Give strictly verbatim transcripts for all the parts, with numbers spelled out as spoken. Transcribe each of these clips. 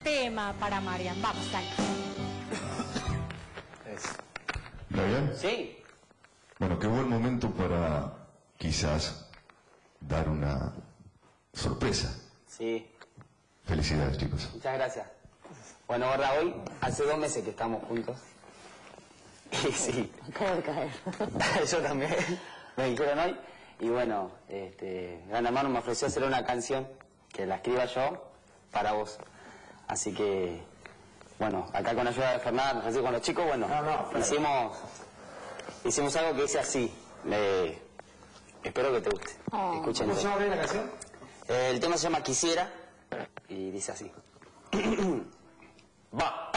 tema para Marian. Vamos, dale. ¿Está bien? Sí. Bueno, qué buen momento para quizás dar una sorpresa. Sí. Felicidades, chicos. Muchas gracias. Bueno, ahora hoy, hace dos meses que estamos juntos. Y sí. Acabo de caer. Yo también. Me dijeron hoy. Y bueno, este, Gran Hermano me ofreció hacer una canción que la escriba yo para vos. Así que, bueno, acá con la ayuda de Fernando, así con los chicos, bueno, no, no, hicimos, hicimos algo que dice así. Le, espero que te guste. Oh. Escuchen. ¿Cómo se llama la canción? Eh, el tema se llama Quisiera y dice así. Va.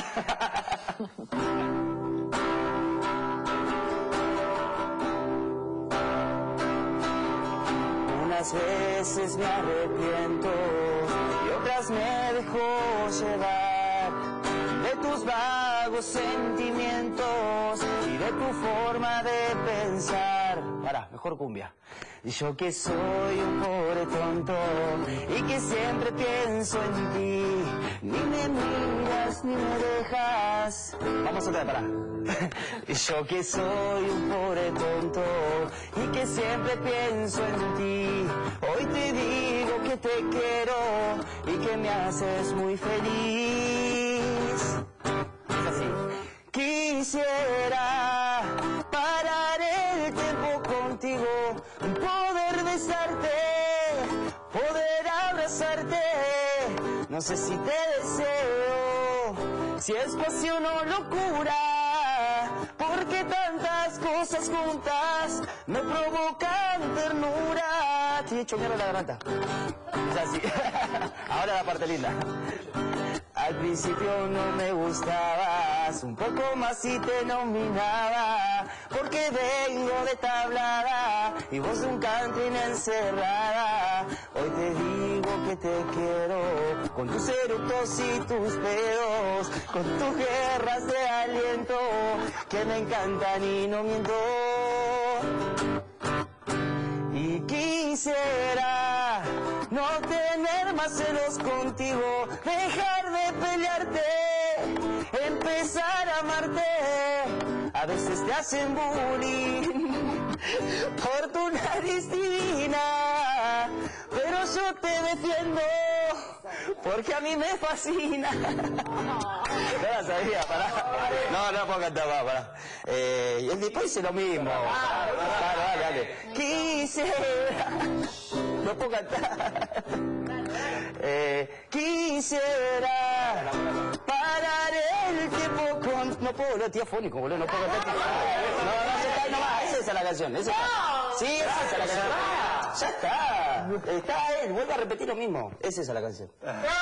Unas veces me arrepiento y otras me dejo llevar de tus vagos sentimientos y de tu forma de pensar. Pará, mejor cumbia. Yo que soy un pobre tonto y que siempre pienso en ti, ni me miras ni me dejas. Vamos otra vez, pará. Yo que soy un pobre tonto y que siempre pienso en ti, hoy te digo que te quiero y que me haces muy feliz. Es así. Quisiera parar el tiempo contigo, poder besarte, poder abrazarte. No sé si te deseo, si es pasión o locura, porque tantas cosas juntas me provocan ternura. Te he hecho mierda la garganta. Es así. Ahora la parte linda. Al principio no me gustabas, un poco más y te nominaba, porque vengo de tablada y vos de un country encerrada. Hoy te digo que te quiero, con tus eructos y tus pedos, con tus guerras de aliento, que me encantan y no miento. Y quisiera no tener más celos contigo, dejar de pelearte, empezar a amarte. A veces te hacen bullying por tu nariz divina, pero yo te defiendo porque a mí me fascina. No la sabía, pará. No, no puedo cantar más, pará. Eh, y el después dice lo mismo. Dale, dale, dale. Quisiera. No puedo cantar. Eh, quisiera parar el tiempo con... No puedo, boludo, tío fónico, boludo, no puedo cantar. No, no, ya está, no va, esa es la canción. Esa está. Sí, esa es la canción. Ya está. Está él, vuelve a repetir lo mismo. Es esa la canción.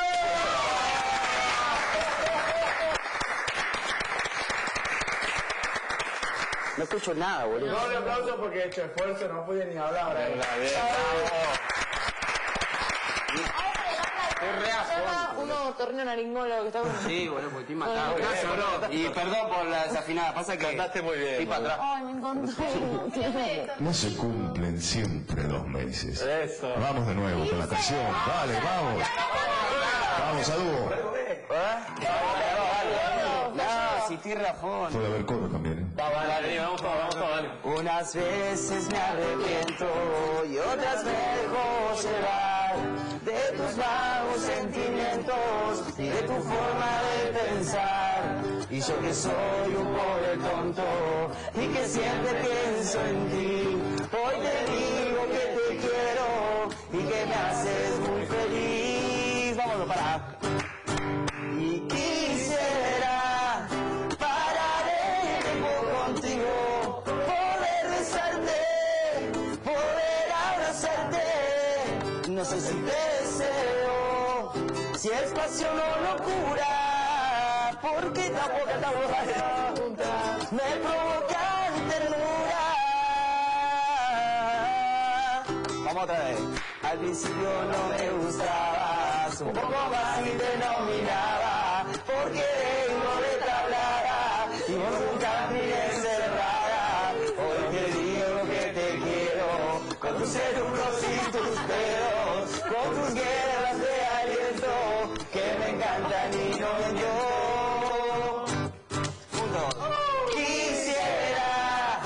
No escucho nada, boludo. No le aplauso porque he hecho esfuerzo, no pude ni hablar. Venga, bien. Uno torneo naringólogo que está con... Sí, boludo, porque estoy matado. Gracias, bro. Y perdón por la desafinada, pasa que... Cantaste muy bien. Estoy para atrás. Ay, me encontré. No se cumplen siempre dos meses. Eso. Vamos de nuevo con la canción. Dale, vamos. Vamos, a dúo. No, si tienes razón. Puede haber coro también, ¿eh? Dale, vamos todos, vamos todos, dale. Unas veces me arrepiento y otras me dejo llevar de tus vagos sentimientos y de tu forma de pensar. Y yo que soy un pobre tonto y que siempre pienso en ti, hoy te digo que te quiero y que me haces muy feliz. Vámonos para... Y quisiera parar el tiempo contigo, poder besarte, poder abrazarte. No sé si te deseo, si es pasión o locura, porque tampoco estamos me provocan ternura. Vamos otra vez. Al principio no me gustabas, un poco más y te nominaba, porque vengo de tablada y vos nunca me encerrada. Hoy te digo que te quiero, con tus eructos y tus pedos, con tus guerras de aliento, que me encantan y no, yo